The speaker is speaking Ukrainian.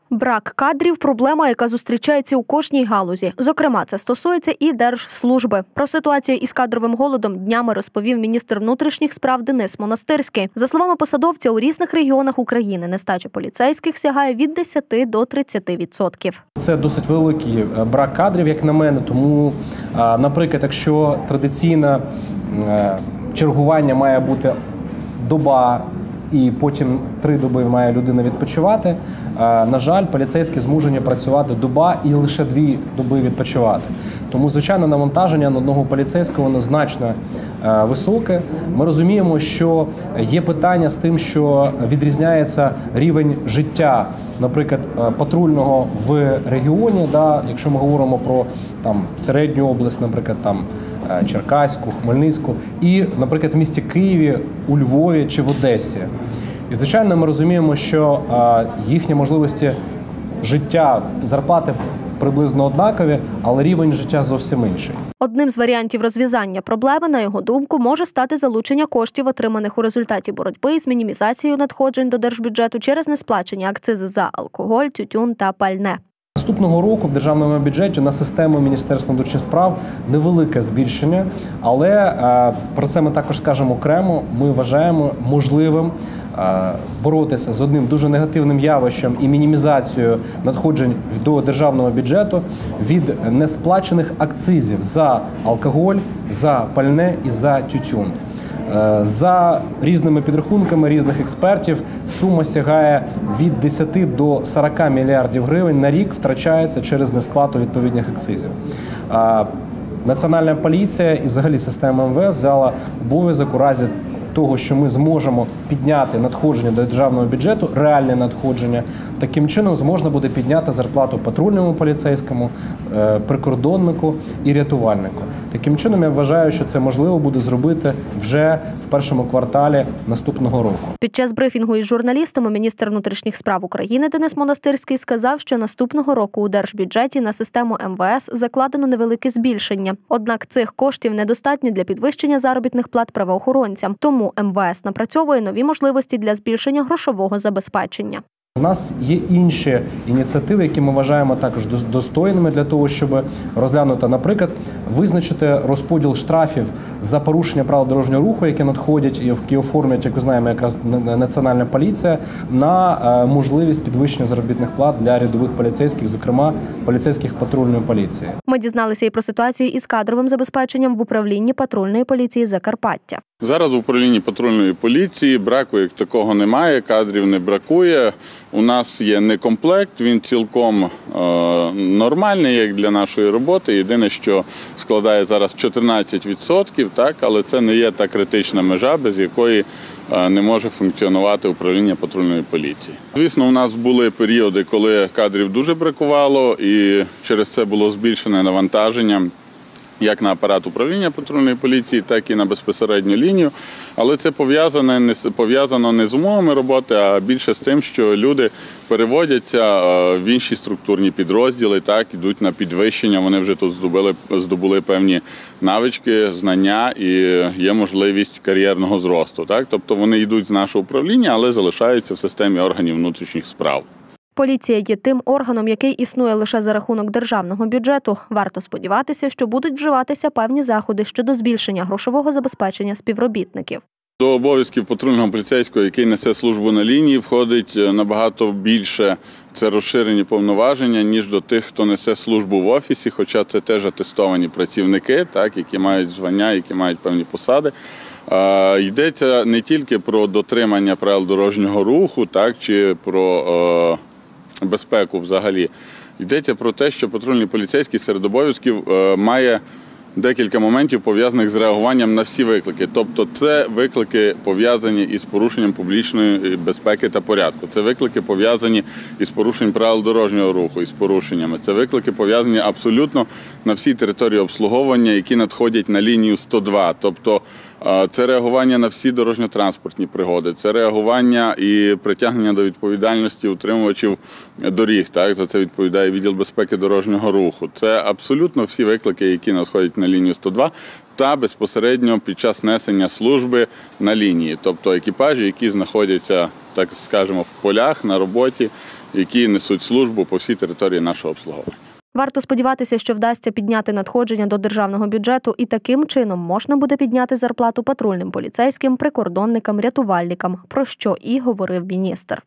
Брак кадрів – проблема, яка зустрічається у кожній галузі. Зокрема, це стосується і держслужби. Про ситуацію із кадровим голодом днями розповів міністр внутрішніх справ Денис Монастирський. За словами посадовця, у різних регіонах України нестача поліцейських сягає від 10 до 30%. Це досить великий брак кадрів, як на мене. Тому, наприклад, якщо традиційне чергування має бути доба, і потім 3 доби має людина відпочивати. На жаль, поліцейські змушені працювати доба і лише 2 доби відпочивати. Тому, звичайно, навантаження на одного поліцейського воно значно високе. Ми розуміємо, що є питання з тим, що відрізняється рівень життя, наприклад, патрульного в регіоні, якщо ми говоримо про середню область, наприклад, Черкаську, Хмельницьку, і, наприклад, в місті Києві, у Львові чи в Одесі. І, звичайно, ми розуміємо, що їхні можливості життя, зарплати приблизно однакові, але рівень життя зовсім інший. Одним з варіантів розв'язання проблеми, на його думку, може стати залучення коштів, отриманих у результаті боротьби з мінімізацією надходжень до держбюджету через несплачення акцизи за алкоголь, тютюн та пальне. Наступного року в державному бюджеті на систему Міністерства внутрішніх справ невелике збільшення, але про це ми також скажемо окремо. Ми вважаємо можливим боротися з одним дуже негативним явищем і мінімізацією надходжень до державного бюджету від несплачених акцизів за алкоголь, за пальне і за тютюн. За різними підрахунками різних експертів, сума сягає від 10 до 40 мільярдів гривень на рік втрачається через несплату відповідних акцизів. Національна поліція і взагалі система МВС взяла обов'язок у разі того, що ми зможемо підняти надходження до державного бюджету, реальне надходження, таким чином зможна буде підняти зарплату патрульному поліцейському, прикордоннику і рятувальнику. Таким чином, я вважаю, що це можливо буде зробити вже в першому кварталі наступного року. Під час брифінгу із журналістами міністр внутрішніх справ України Денис Монастирський сказав, що наступного року у держбюджеті на систему МВС закладено невелике збільшення. Однак цих коштів недостатньо для підвищення заробітних плат правоохоронцям. Тому МВС напрацьовує нові можливості для збільшення грошового забезпечення. У нас є інші ініціативи, які ми вважаємо також достойними для того, щоб розглянути, наприклад, визначити розподіл штрафів за порушення правил дорожнього руху, які надходять і які оформлять, як ви знаємо, якраз Національна поліція, на можливість підвищення заробітних плат для рядових поліцейських, зокрема поліцейських патрульної поліції. Ми дізналися і про ситуацію із кадровим забезпеченням в управлінні патрульної поліції Закарпаття. Зараз в управлінні патрульної поліції браку як такого немає, кадрів не бракує. У нас є некомплект, він цілком нормальний, як для нашої роботи. Єдине, що складає зараз 14%, але це не є та критична межа, без якої не може функціонувати управління патрульної поліції. Звісно, у нас були періоди, коли кадрів дуже бракувало, і через це було збільшене навантаження як на апарат управління патрульної поліції, так і на безпосередню лінію. Але це пов'язано не з умовами роботи, а більше з тим, що люди переводяться в інші структурні підрозділи, ідуть на підвищення, вони вже тут здобули певні навички, знання і є можливість кар'єрного зросту. Тобто вони йдуть з нашого управління, але залишаються в системі органів внутрішніх справ. Поліція є тим органом, який існує лише за рахунок державного бюджету. Варто сподіватися, що будуть вживатися певні заходи щодо збільшення грошового забезпечення співробітників. До обов'язків патрульного поліцейського, який несе службу на лінії, входить набагато більше це розширені повноваження, ніж до тих, хто несе службу в офісі, хоча це теж атестовані працівники, які мають звання, які мають певні посади. Йдеться не тільки про дотримання правил дорожнього руху, чи про безпеку взагалі. Йдеться про те, що патрульний поліцейський серед обов'язків має декілька моментів, пов'язаних з реагуванням на всі виклики. Тобто це виклики, пов'язані із порушенням публічної безпеки та порядку. Це виклики, пов'язані із порушенням правил дорожнього руху, із порушеннями. Це виклики, пов'язані абсолютно на всій території обслуговування, які надходять на лінію 102. Тобто це реагування на всі дорожньо-транспортні пригоди, це реагування і притягнення до відповідальності утримувачів доріг. За це відповідає відділ безпеки дорожнього руху. Це абсолютно всі виклики, які надходять на лінію 102 та безпосередньо під час несення служби на лінії. Тобто екіпажі, які знаходяться, так скажемо, в полях, на роботі які несуть службу по всій території нашого обслуговування. Варто сподіватися, що вдасться підняти надходження до державного бюджету, і таким чином можна буде підняти зарплату патрульним поліцейським, прикордонникам, рятувальникам, про що і говорив міністр.